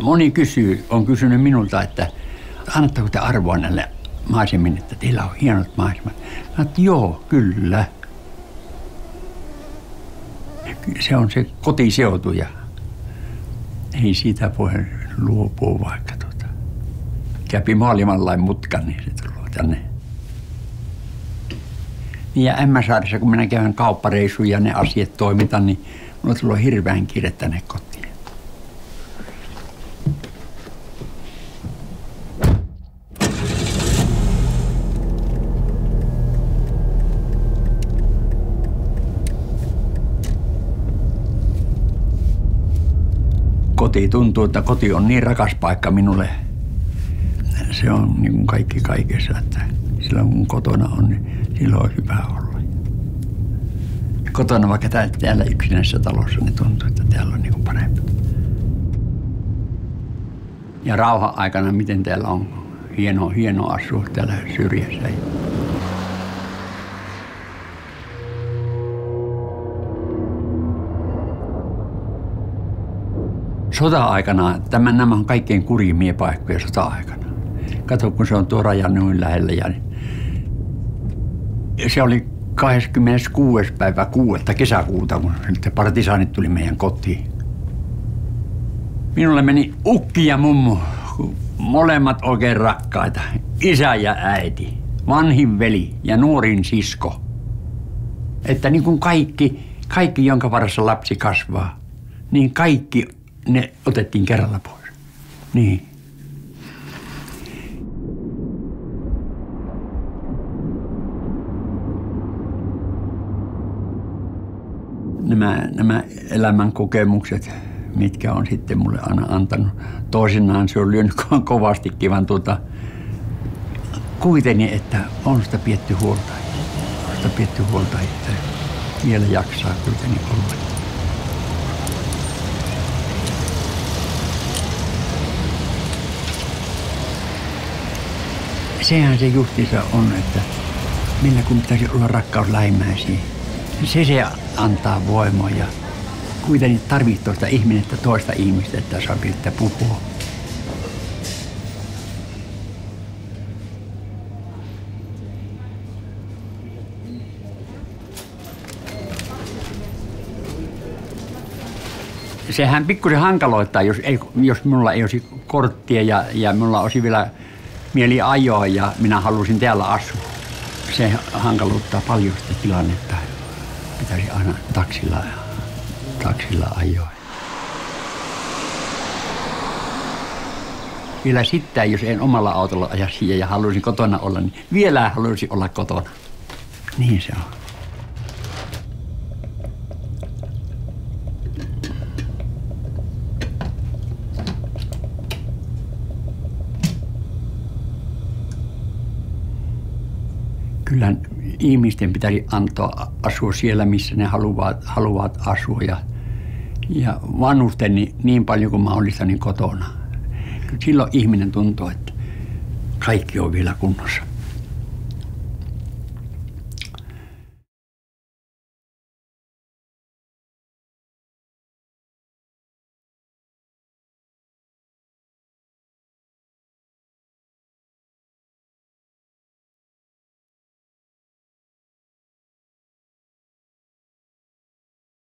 moni on kysynyt minulta, että annatteko te arvoa näille maisemille, että teillä on hienot maisemat. Mä että joo, kyllä. Se on se kotiseutu ja ei siitä voi luopua vaikka käpi maailmanlain mutkan, niin se tulee tänne. Ja Ämmäsaaressa, kun minä käyn kauppareissuja ja ne asiat toimitan, niin mulla tulee hirveän kiire tänne kotiin. Koti tuntuu, että koti on niin rakas paikka minulle. Se on niin kuin kaikki kaikessa, että silloin kun kotona on, niin silloin on hyvä olla. Kotona vaikka täällä yksinäisessä talossa, niin tuntuu, että täällä on niin kuin parempi. Ja rauhan aikana, miten täällä on hieno asua täällä syrjässä. Sota-aikana, nämä on kaikkein kurjimmia paikkoja sota-aikana. Kato, kun se on tuo raja noin lähellä. Ja se oli 26. päivä 6. kesäkuuta, kun partisaanit tuli meidän kotiin. Minulle meni ukki ja mummu, molemmat oikein rakkaita. Isä ja äiti, vanhin veli ja nuorin sisko. Että niin kuin kaikki, jonka varassa lapsi kasvaa, niin kaikki ne otettiin kerralla pois. Niin. Nämä elämän kokemukset, mitkä on sitten mulle aina antanut. Toisinaan se on lyönyt kovastikin, vaan kuitenkin, että on sitä pietty huolta. Että vielä jaksaa kuitenkin olla. Sehän se justiinsa on, että millä kun pitäisi olla rakkaus lähimmäisiin. Se antaa voimaa ja kuitenkin tarvitsee toista ihmistä, että saa pitää puhua. Sehän pikkusen hankaloittaa, jos minulla ei olisi korttia ja minulla olisi vielä mieli ajoa ja minä halusin täällä asua. Se hankaluttaa paljon sitä tilannetta. Pitäisi aina taksilla ajoa. Vielä sitten, jos en omalla autolla aja siihen ja haluaisin kotona olla, niin vielä haluaisin olla kotona. Niin se on. Kyllä ihmisten pitäisi antaa asua siellä, missä ne haluavat asua ja vanhusten niin paljon kuin mahdollista niin kotona. Silloin ihminen tuntuu, että kaikki on vielä kunnossa.